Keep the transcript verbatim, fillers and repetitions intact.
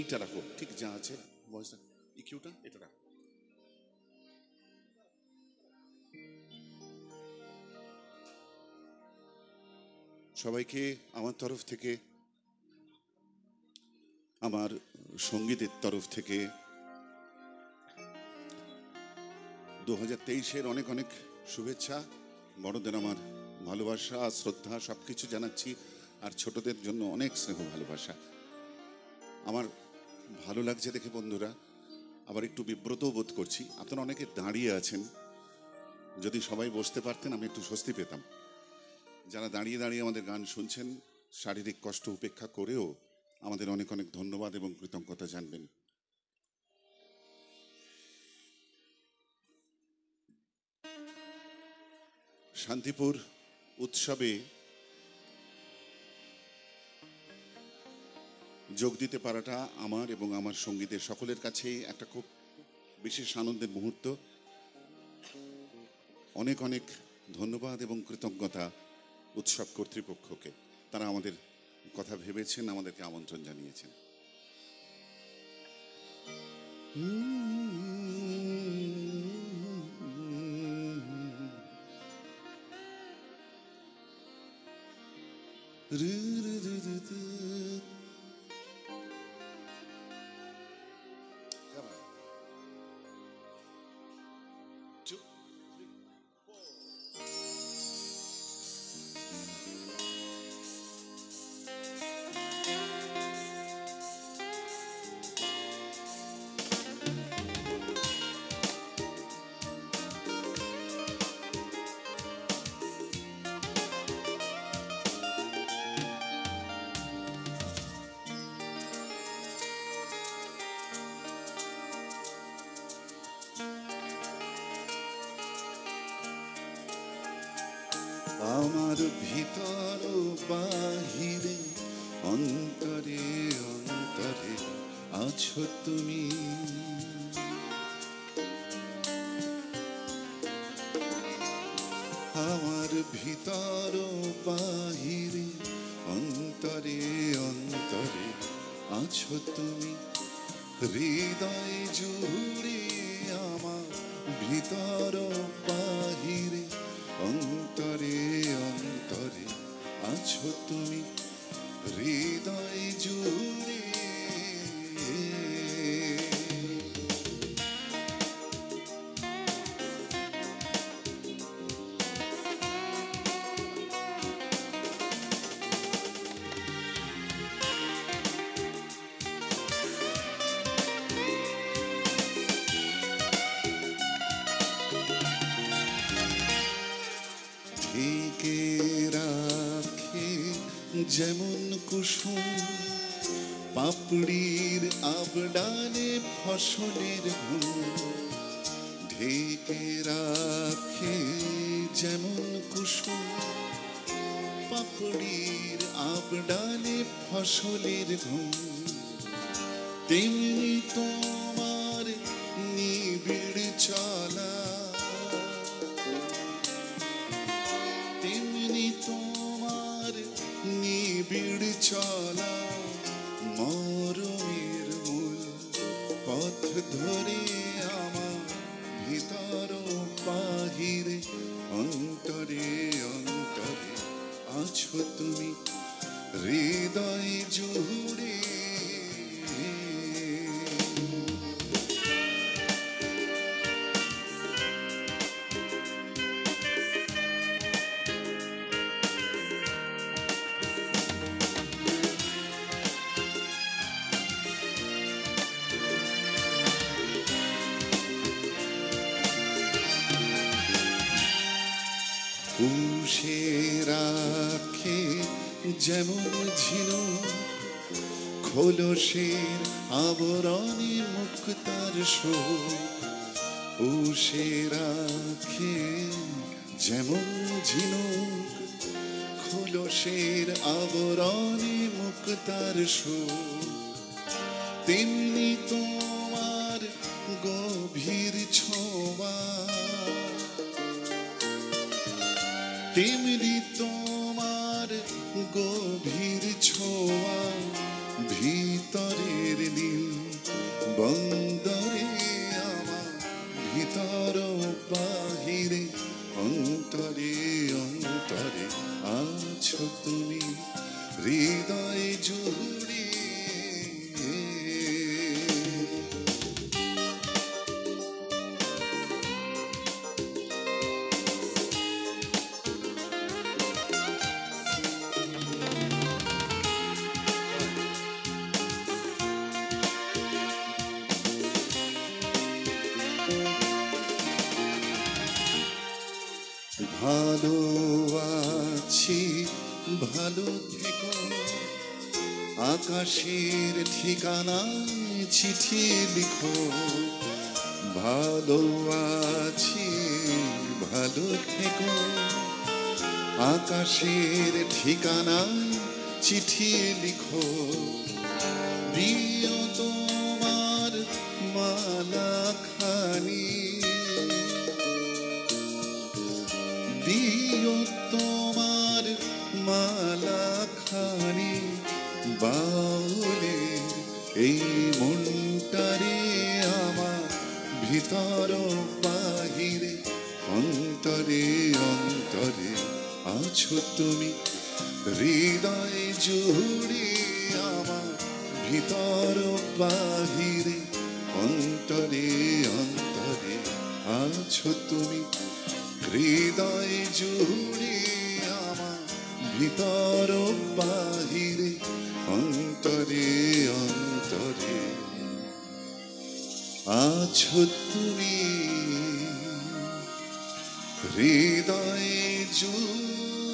এইটা রাখো, ঠিক যা আছে ভয়েসটা, ইকিউটা এটা রাখো। সবাইকে আমার তরফ থেকে, আমার সঙ্গীতের তরফ থেকে দু হাজার তেইশের অনেক অনেক শুভেচ্ছা। বড়দের আমার ভালোবাসা, শ্রদ্ধা সব কিছু জানাচ্ছি, আর ছোটদের জন্য অনেক স্নেহ ভালোবাসা। আমার ভালো লাগছে দেখে বন্ধুরা, আবার একটু বিব্রতও বোধ করছি। আপনারা অনেকে দাঁড়িয়ে আছেন, যদি সবাই বসতে পারতেন আমি একটু স্বস্তি পেতাম। যারা দাঁড়িয়ে দাঁড়িয়ে আমাদের গান শুনছেন, শারীরিক কষ্ট উপেক্ষা করেও আমাদের অনেক অনেক ধন্যবাদ এবং কৃতজ্ঞতা জানবেন। শান্তিপুর উৎসবে যোগ দিতে পারাটা আমার এবং আমার সঙ্গীদের সকলের কাছেই একটা খুব বিশেষ আনন্দের মুহূর্ত। অনেক অনেক ধন্যবাদ এবং কৃতজ্ঞতা উৎসব কর্তৃপক্ষকে, তারা আমাদের কথা ভেবেছেন, আমাদেরকে আমন্ত্রণ জানিয়েছেন। আমার ভিতর বাহিরে অন্তরে অন্তরে আছো তুমি, আমার ভিতর বাহিরে অন্তরে অন্তরে আছো তুমি, হৃদয় জুড়ে আমার ভিতর বাহিরে অন্তরে অন্তরে আছো তুমি, হৃদয় জুড়ে। ঢেকে রাখে যেমন কুসুম পাপড়ির আবডানে ফসলের ঘুম, ঢেকে রাখে যেমন কুসুম পাপড়ির আবডানে ফসলের ঘুম, তেমনি তোমার নিবিড় চলা, তেমনি তোমার নিবিড় চলা, মরমের মূল পথ ধরে আমার ভিতর বাহিরে অন্তরে অন্তরে আছো তুমি, হৃদয় জুড়ে। পুষে রাখে যেমন ঝিনুক খোলসের আবরণে মুক্তার শোক, পুষে রাখে যেমন ঝিনুক খোলসের আবরণে মুক্তার শোক, তেমনি তোমার গভীর ছোঁয়া, তেমনি তোমার গভীর ছোঁয়া, ভিতরের নীল বন্দরে আমার, ভিতর বাহিরে অন্তরে অন্তরে আছো তুমি হৃদয় জুড়ে। ভালো আছি ভালো থেকো, আকাশের ঠিকানায় চিঠি লিখো। ভালো আছি ভালো থেকো, আকাশের ঠিকানায় চিঠি লিখো। দিও তোমার মালা খানি, দিও তোমার মালা খানি, বাউলে এই মনটারে আমার, ভিতর বাহিরে অন্তরে অন্তরে আছো তুমি হৃদয় জুড়ে আমার, ভিতর বাহিরে অন্তরে অন্তরে আছো তুমি হৃদয় জুড়ে আমার, ভিতর বাহিরে অন্তরে অন্তরে আছো তুমি হৃদয় জুড়ে।